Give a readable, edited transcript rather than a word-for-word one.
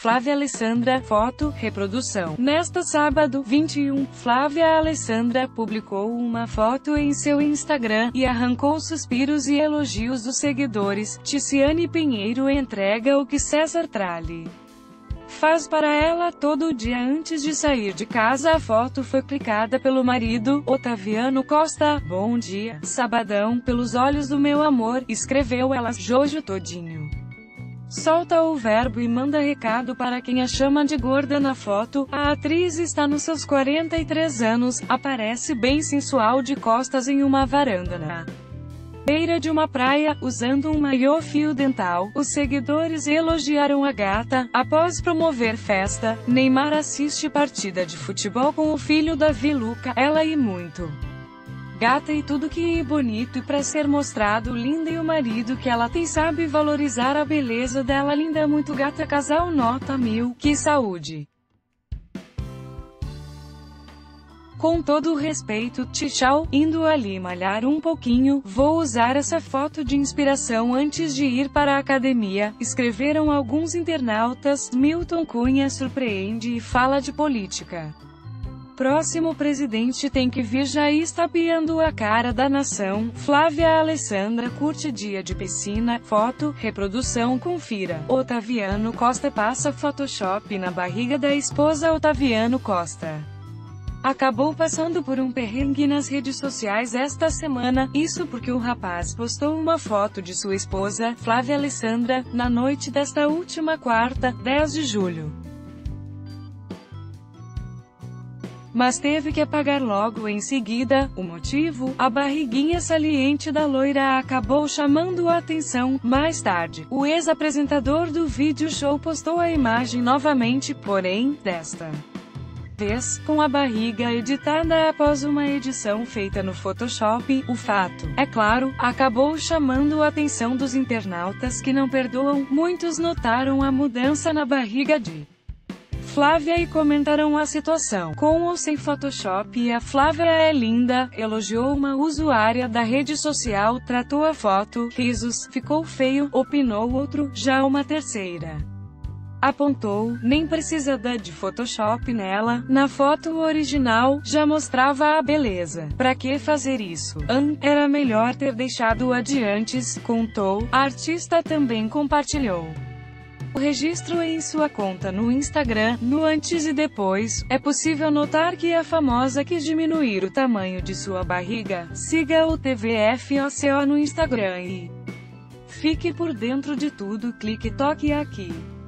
Flávia Alessandra, foto, reprodução. Nesta sábado, 21, Flávia Alessandra publicou uma foto em seu Instagram, e arrancou suspiros e elogios dos seguidores. Ticiane Pinheiro entrega o que César Tralli faz para ela todo dia antes de sair de casa. A foto foi clicada pelo marido, Otaviano Costa. Bom dia, sabadão, pelos olhos do meu amor, escreveu ela. Jojo Todinho solta o verbo e manda recado para quem a chama de gorda na foto. A atriz está nos seus 43 anos, aparece bem sensual de costas em uma varanda na beira de uma praia, usando um maiô fio dental. Os seguidores elogiaram a gata. Após promover festa, Neymar assiste partida de futebol com o filho Davi Luca. Ela e muito gata e tudo que é bonito e pra ser mostrado linda, e o marido que ela tem sabe valorizar a beleza dela. Linda, muito gata, casal nota 1000, que saúde. Com todo o respeito, tchau, indo ali malhar um pouquinho, vou usar essa foto de inspiração antes de ir para a academia, escreveram alguns internautas. Milton Cunha surpreende e fala de política. Próximo presidente tem que vir, já está piando a cara da nação. Flávia Alessandra curte dia de piscina, foto, reprodução. Confira. Otaviano Costa passa Photoshop na barriga da esposa. Otaviano Costa acabou passando por um perrengue nas redes sociais esta semana, isso porque o rapaz postou uma foto de sua esposa, Flávia Alessandra, na noite desta última quarta, 10 de julho. Mas teve que apagar logo em seguida. O motivo? A barriguinha saliente da loira acabou chamando a atenção. Mais tarde, o ex-apresentador do vídeo show postou a imagem novamente, porém, desta vez, com a barriga editada após uma edição feita no Photoshop. O fato, é claro, acabou chamando a atenção dos internautas, que não perdoam. Muitos notaram a mudança na barriga de Flávia e comentaram a situação. Com ou sem Photoshop, a Flávia é linda, elogiou uma usuária da rede social. Tratou a foto, risos, ficou feio, opinou outro. Já uma terceira apontou, nem precisa de Photoshop nela, na foto original, já mostrava a beleza. Pra que fazer isso? Era melhor ter deixado adiantes, contou. A artista também compartilhou o registro em sua conta no Instagram. No antes e depois, é possível notar que a famosa quis diminuir o tamanho de sua barriga. Siga o TVFOCO no Instagram e fique por dentro de tudo. Clique e toque aqui.